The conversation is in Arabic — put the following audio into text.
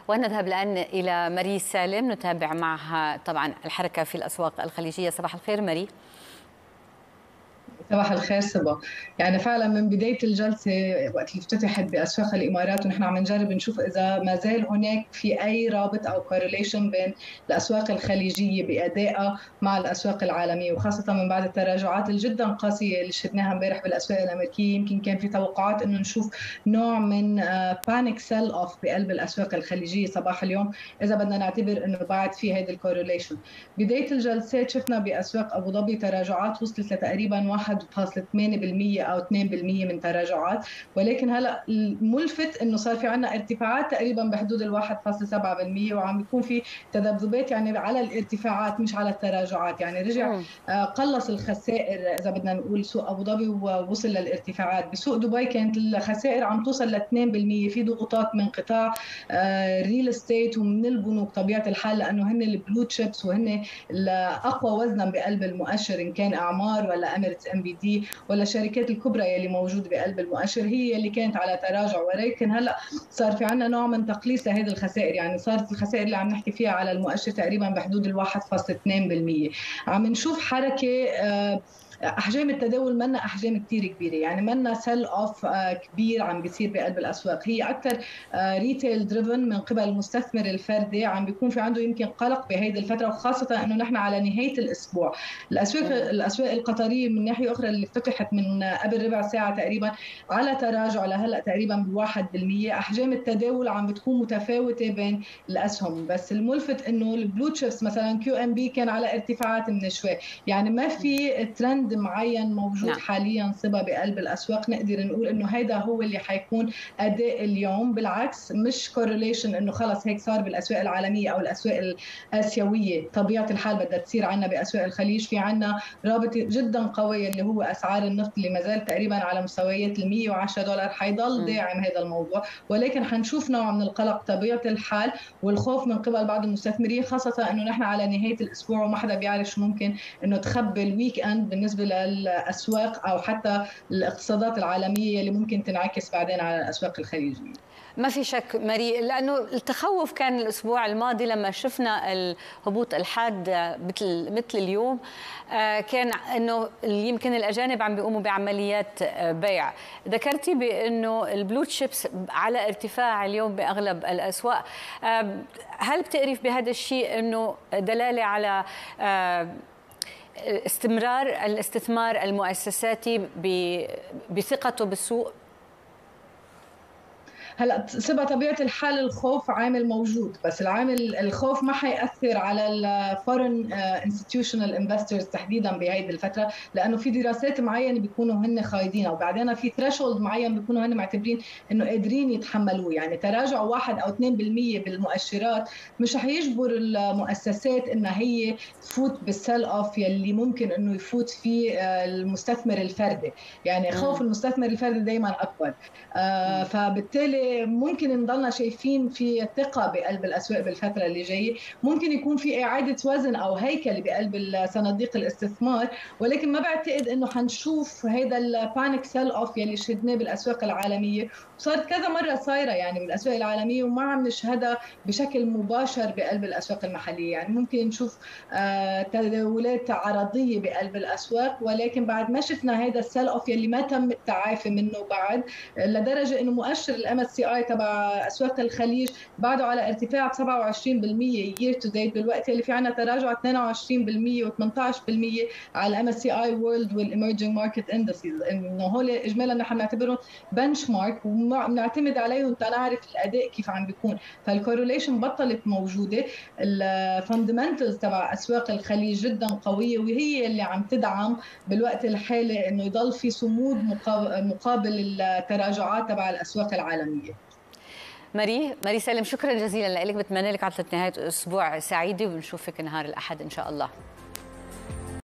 ونذهب الآن إلى ماري سالم نتابع معها طبعا الحركة في الأسواق الخليجية. صباح الخير ماري. صباح الخير صبا. يعني فعلا من بداية الجلسة وقت اللي افتتحت بأسواق الإمارات ونحن عم نجرب نشوف إذا ما زال هناك في أي رابط أو كورليشن بين الأسواق الخليجية بأدائها مع الأسواق العالمية، وخاصة من بعد التراجعات الجدا قاسية اللي شفناها امبارح بالأسواق الأمريكية. يمكن كان في توقعات إنه نشوف نوع من بانيك سيل أوف بقلب الأسواق الخليجية صباح اليوم، إذا بدنا نعتبر إنه بعد في هيدي الكورليشن. بداية الجلسات شفنا بأسواق أبو ظبي تراجعات وصلت لتقريبا 1.8% أو 2% من تراجعات، ولكن هلا الملفت انه صار في عندنا ارتفاعات تقريبا بحدود ال 1.7%، وعم بيكون في تذبذبات يعني على الارتفاعات مش على التراجعات. يعني رجع قلص الخسائر اذا بدنا نقول سوق ابو ظبي ووصل للارتفاعات. بسوق دبي كانت الخسائر عم توصل ل 2%، في ضغوطات من قطاع الريل استيت ومن البنوك طبيعه الحال، لانه هن البلو تشيبس وهن الاقوى وزنا بقلب المؤشر، ان كان اعمار ولا اميريتس ام بي دي ولا الشركات الكبرى يلي موجوده بقلب المؤشر هي اللي كانت على تراجع. ولكن هلا صار في عندنا نوع من تقليص لهذه الخسائر، يعني صارت الخسائر اللي عم نحكي فيها على المؤشر تقريبا بحدود ال 1.2%. عم نشوف حركه احجام التداول منا احجام كثير كبيره، يعني منا سيل اوف كبير عم بيصير بقلب الاسواق، هي اكثر ريتيل دريفن من قبل المستثمر الفردي. عم بيكون في عنده يمكن قلق بهيدي الفتره، وخاصه انه نحن على نهايه الاسبوع. الاسواق القطريه من ناحيه اخرى اللي افتتحت من قبل ربع ساعه تقريبا على تراجع لهلا تقريبا ب1%. احجام التداول عم بتكون متفاوته بين الاسهم، بس الملفت انه البلو تشيبس مثلا كيو ام بي كان على ارتفاعات من شوي، يعني ما في ترند معين موجود حاليا صبا بقلب الاسواق نقدر نقول انه هيدا هو اللي حيكون اداء اليوم. بالعكس مش كورليشن انه خلص هيك صار بالاسواق العالميه او الاسواق الاسيويه، طبيعه الحال بدها تصير عندنا باسواق الخليج. في عندنا رابط جدا قوي اللي هو اسعار النفط اللي ما زال تقريبا على مستويات ال $110، حيضل داعم هذا الموضوع، ولكن حنشوف نوع من القلق طبيعه الحال والخوف من قبل بعض المستثمرين، خاصه انه نحن على نهايه الاسبوع وما حدا بيعرف شو ممكن انه تخبي الويك اند بالنسبه للاسواق او حتى الاقتصادات العالميه اللي ممكن تنعكس بعدين على الاسواق الخليجيه. ما في شك ماري، لأنه التخوف كان الأسبوع الماضي لما شفنا الهبوط الحاد مثل اليوم، كان أنه يمكن الأجانب عم بيقوموا بعمليات بيع. ذكرتي بأنه البلو تشيبس على ارتفاع اليوم بأغلب الأسواق، هل بتعرف بهذا الشيء أنه دلالة على استمرار الاستثمار المؤسساتي بثقته بالسوق؟ هلا صبا طبيعه الحال الخوف عامل موجود، بس الخوف ما حيأثر على الفورن انستتيوشنال انفسترز تحديدا بهيدي الفتره، لانه في دراسات معينه بيكونوا هن خايضينها، وبعدين في ثريشولد معين بيكونوا هن معتبرين انه قادرين يتحملوه. يعني تراجع 1 او 2% بالمؤشرات مش رح يجبر المؤسسات انها هي تفوت بالسيل اوف يلي ممكن انه يفوت فيه المستثمر الفردي. يعني خوف المستثمر الفردي دائما اكبر، فبالتالي ممكن نضلنا شايفين في ثقة بقلب الأسواق بالفترة اللي جاية. ممكن يكون في إعادة وزن أو هيكل بقلب صناديق الاستثمار، ولكن ما بعتقد إنه حنشوف هذا البانيك سيل أوف يلي شهدناه بالأسواق العالمية، وصارت كذا مرة صايرة يعني بالأسواق العالمية وما عم نشهدها بشكل مباشر بقلب الأسواق المحلية. يعني ممكن نشوف تداولات عرضية بقلب الأسواق، ولكن بعد ما شفنا هذا السيل أوف يلي ما تم التعافي منه بعد، لدرجة إنه مؤشر الام اس سي اي تبع اسواق الخليج بعده على ارتفاع 27% يير تو ديت، بالوقت اللي في عندنا تراجع 22% و18% على الام اس سي اي وورلد والايمرجينج ماركت اندسز، انه هول اجمالا نحن بنعتبرهم بنش مارك وبنعتمد عليهم تنعرف الاداء كيف عم بيكون. فالكورليشن بطلت موجوده. الفاندمنتالز تبع اسواق الخليج جدا قويه، وهي اللي عم تدعم بالوقت الحالي انه يضل في صمود مقابل التراجعات تبع الاسواق العالميه. ماري سالم، شكرا جزيلا لك، بتمنى لك عطلة نهاية أسبوع سعيدة، وبنشوفك نهار الأحد إن شاء الله.